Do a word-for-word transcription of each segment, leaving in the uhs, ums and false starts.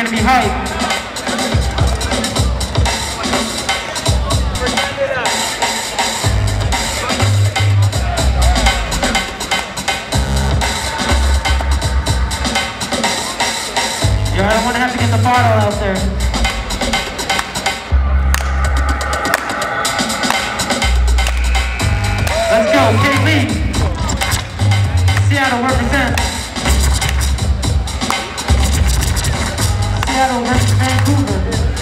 gonna be hyped. Yo, I don't want to have to get the bottle out there. Let's go, K Lee. Seattle represent. Seattle versus Vancouver.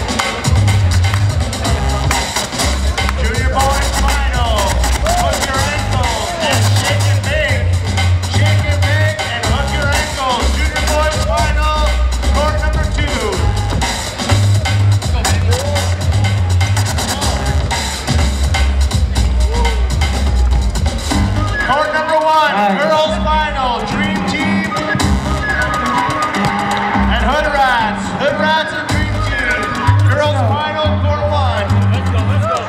Junior boys final. Hook your ankles and shake it big. Shake it big and hook your ankles. Junior boys final. Court number two. Court number one. Nice. Girls final. Dream team and hood rats. Hood rats and dream team. Girls final. Court one. Let's go, let's go.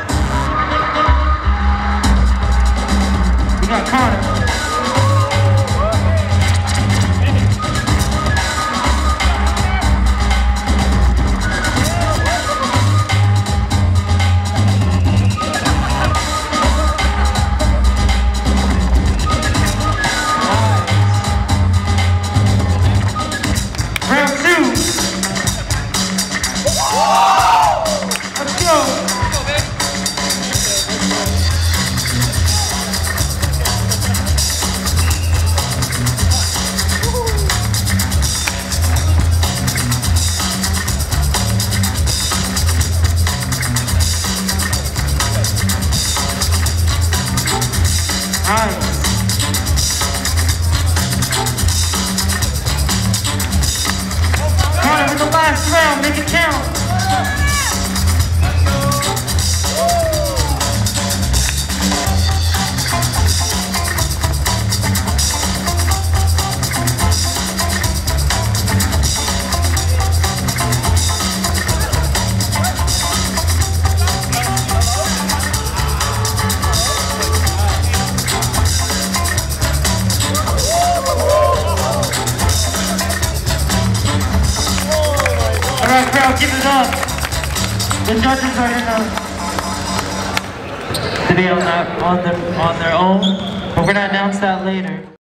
We got Connor. Round two. Let's go. Nice. Connor with the last round, make it count. All right, crowd, give it up. The judges are gonna to be on that on their on their own, but we're gonna announce that later.